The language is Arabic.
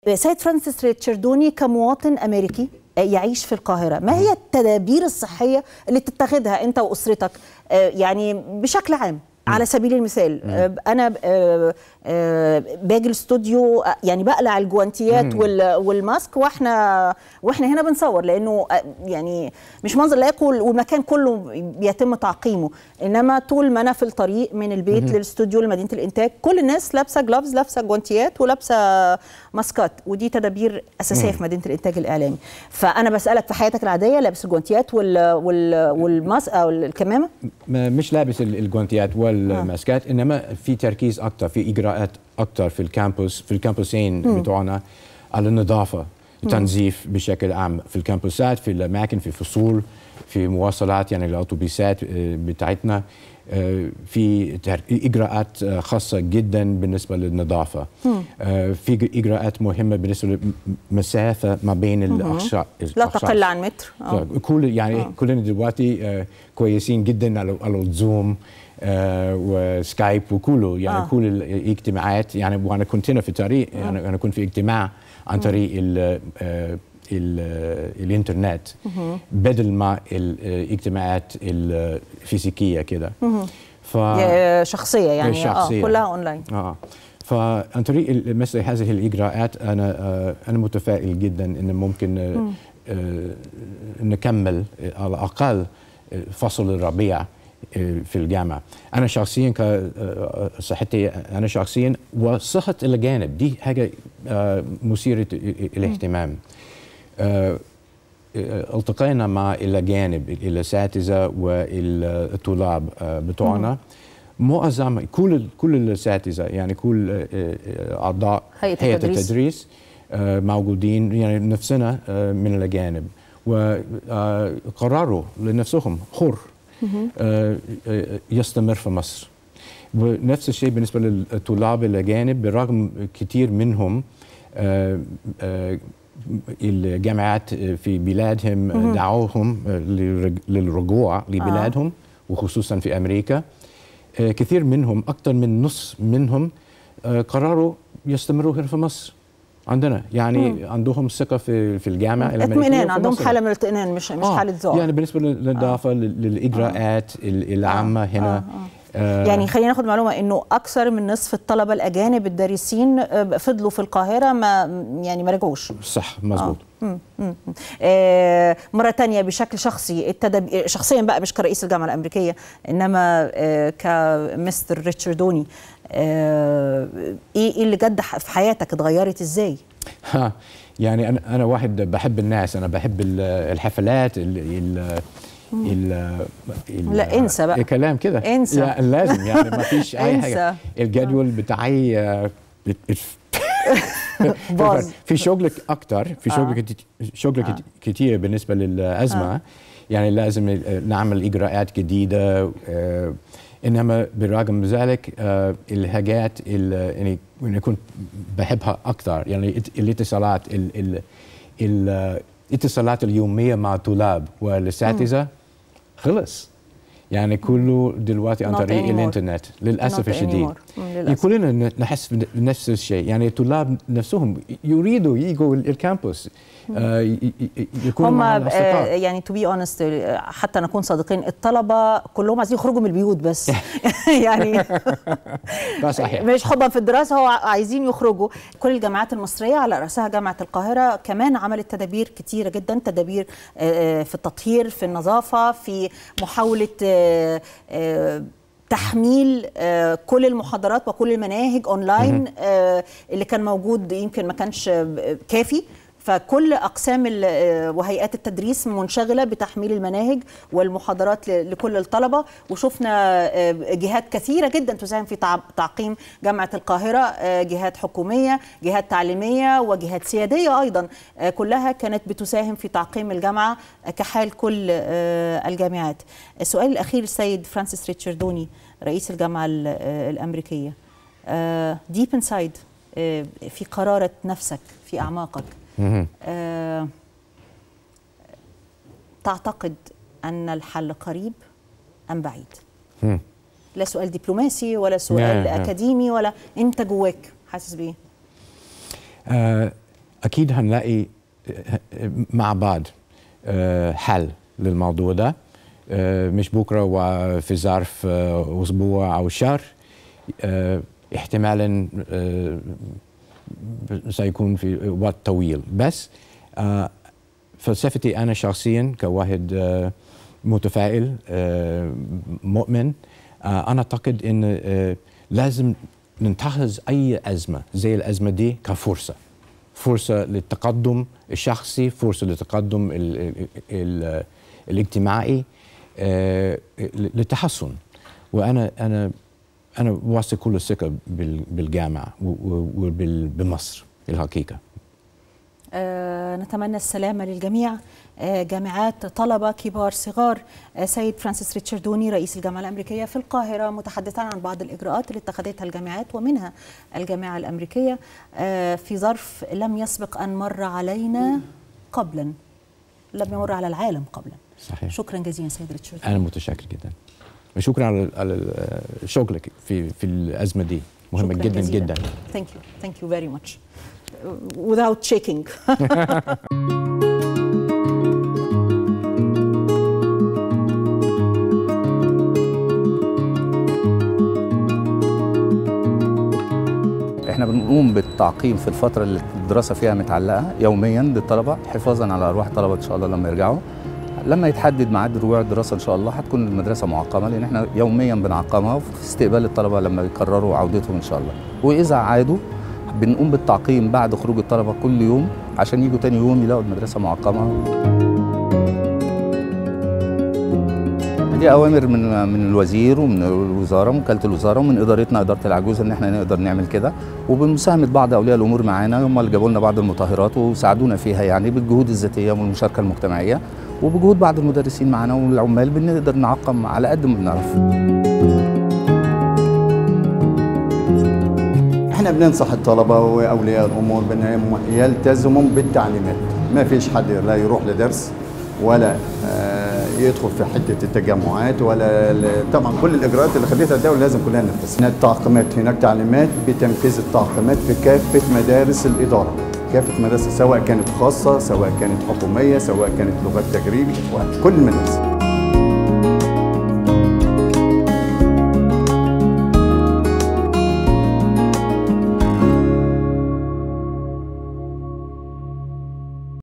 سيد فرانسيس ريتشاردوني كمواطن أمريكي يعيش في القاهرة، ما هي التدابير الصحية اللي تتخذها أنت وأسرتك يعني بشكل عام؟ على سبيل المثال أنا باجي الاستوديو يعني بقلع الجوانتيات والماسك واحنا هنا بنصور، لأنه يعني مش منظر لايق والمكان كله بيتم تعقيمه، إنما طول ما أنا في الطريق من البيت للاستوديو لمدينة الإنتاج كل الناس لابسة جلافز، لابسة جوانتيات ولابسة ماسكات، ودي تدابير أساسية في مدينة الإنتاج الإعلامي. فأنا بسألك في حياتك العادية لابس الجوانتيات والماسك أو الكمامة؟ مش لابس الجوانتيات والماسكات، انما في تركيز اكثر، في اجراءات اكثر في الكامبوسين بتوعنا على النظافه، التنظيف بشكل عام في الكامبوسات، في الاماكن، في الفصول، في مواصلات يعني الاتوبيسات بتاعتنا. في اجراءات خاصه جدا بالنسبه للنظافه. في اجراءات مهمه بالنسبه للمسافه ما بين الاشخاص، لا تقل عن متر. كلنا دلوقتي كويسين جدا على الزوم وسكايب وكله، يعني كل الاجتماعات. يعني وانا كنت هنا في طريق، يعني انا كنت في اجتماع عن طريق الانترنت بدل ما الاجتماعات الفيزيكيه كده. شخصيه يعني شخصية. كلها اونلاين. فعن طريق مثل هذه الاجراءات انا متفائل جدا ان ممكن نكمل على الاقل فصل الربيع في الجامعة. أنا شخصيا كصحتي أنا شخصيا وصحة الأجانب دي حاجة مثيرة الاهتمام. التقينا مع الأجانب، الأساتذة والطلاب بتوعنا، معظم كل الأساتذة يعني كل أعضاء هيئة التدريس موجودين، يعني نفسنا من الأجانب، وقرروا لنفسهم حر يستمر في مصر. ونفس الشيء بالنسبة للطلاب الأجانب، بالرغم كثير منهم الجامعات في بلادهم دعوهم للرجوع لبلادهم، وخصوصا في أمريكا. كثير منهم، أكثر من نص منهم قرروا يستمروا هنا في مصر عندنا، يعني عندهم ثقة في الجامعة الأمريكية، اطمئنان، عندهم حالة من الاطمئنان، مش حالة ذعر. يعني بالنسبة للنظافة للإجراءات العامة هنا. يعني خلينا ناخد معلومة انه اكثر من نصف الطلبة الاجانب الدارسين فضلوا في القاهرة، ما رجعوش. صح، مظبوط. مرة تانية بشكل شخصي، شخصيا بقى مش كرئيس الجامعة الأمريكية، إنما كمستر ريتشاردوني، إيه اللي جد في حياتك اتغيرت إزاي؟ يعني أنا واحد بحب الناس، أنا بحب الحفلات، لا انسى بقى كلام كده، انسى يعني لازم، يعني ما فيش أي حاجة. الجدول بتاعي باظ. في شغلك اكتر، في شغلك كتير بالنسبه للازمه. يعني لازم نعمل اجراءات جديده، انما بالرغم من ذلك الحاجات اللي كنت بحبها اكتر، يعني الاتصالات اليوميه مع الطلاب والاساتذه خلص. يعني كله دلوقتي عن طريق الانترنت للاسف الشديد. كلنا نحس بنفس الشيء، يعني الطلاب نفسهم يريدوا يجوا الكامبوس، يكونوا مع الاصدقاء. يعني تو بي اونست، حتى نكون صادقين، الطلبه كلهم عايزين يخرجوا من البيوت بس. يعني صحيح، مش حبا في الدراسه، هو عايزين يخرجوا. كل الجامعات المصريه على راسها جامعه القاهره كمان عملت تدابير كتيره جدا، تدابير في التطهير، في النظافه، في محاوله تحميل كل المحاضرات وكل المناهج اونلاين. اللي كان موجود يمكن ما كانش كافي، فكل أقسام وهيئات التدريس منشغلة بتحميل المناهج والمحاضرات لكل الطلبة. وشفنا جهات كثيرة جدا تساهم في تعقيم جامعة القاهرة، جهات حكومية، جهات تعليمية، وجهات سيادية أيضا، كلها كانت بتساهم في تعقيم الجامعة كحال كل الجامعات. السؤال الأخير السيد فرانسيس ريتشاردوني رئيس الجامعة الأمريكية، deep inside، في قرارة نفسك في أعماقك، تعتقد أن الحل قريب أم بعيد؟ لا سؤال دبلوماسي ولا سؤال أكاديمي، ولا أنت جواك حاسس بإيه؟ اكيد هنلاقي مع بعض حل للموضوع ده، مش بكره وفي ظرف اسبوع او شهر، احتمالا سيكون في وقت طويل. بس فلسفتي انا شخصيا كواحد متفائل مؤمن، انا اعتقد ان لازم ننتهز اي ازمه زي الازمه دي كفرصه، فرصه للتقدم الشخصي، فرصه للتقدم الاجتماعي، للتحسن. وانا واثق كل الثقه بالجامعه وبمصر الحقيقه. نتمنى السلامة للجميع، جامعات، طلبة، كبار، صغار. سيد فرانسيس ريتشاردوني رئيس الجامعة الأمريكية في القاهرة متحدثا عن بعض الإجراءات اللي اتخذتها الجامعات ومنها الجامعة الأمريكية في ظرف لم يسبق أن مر علينا قبلا، لم يمر على العالم قبلا. صحيح. شكرا جزيلا سيد ريتشاردوني. أنا متشكر جدا، وشكرا على شغلك في الأزمة دي، مهمة جدا جدا. Thank you very much. Without shaking. احنا بنقوم بالتعقيم في الفترة اللي الدراسة فيها متعلقة يوميا للطلبة حفاظا على أرواح الطلبة إن شاء الله لما يرجعوا. لما يتحدد ميعاد رجوع الدراسة إن شاء الله هتكون المدرسة معقمة، لأن احنا يوميا بنعقمها في استقبال الطلبة لما يقرروا عودتهم إن شاء الله. وإذا عادوا بنقوم بالتعقيم بعد خروج الطلبة كل يوم عشان يجوا تاني يوم يلاقوا المدرسة معقمة. دي أوامر من الوزير ومن الوزارة، من وكالة الوزارة ومن إدارتنا إدارة العجوز إن احنا نقدر نعمل كده، وبمساهمة بعض أولياء الأمور معانا هم اللي جابوا لنا بعض المطهرات وساعدونا فيها، يعني بالجهود الذاتية والمشاركة المجتمعية وبجهود بعض المدرسين معانا والعمال بنقدر نعقم على قد ما بنعرف. احنا بننصح الطلبة وأولياء الأمور بأنهم يلتزموا بالتعليمات، ما فيش حد لا يروح لدرس ولا يدخل في حته التجمعات ولا طبعا كل الاجراءات اللي خدتها الدوله لازم كلنا ننفذها. التعقيمات هناك تعليمات بتنفيذ التعقيمات في كافه مدارس الاداره، كافه مدارس سواء كانت خاصه سواء كانت حكوميه سواء كانت لغات تجريبي كل المدارس.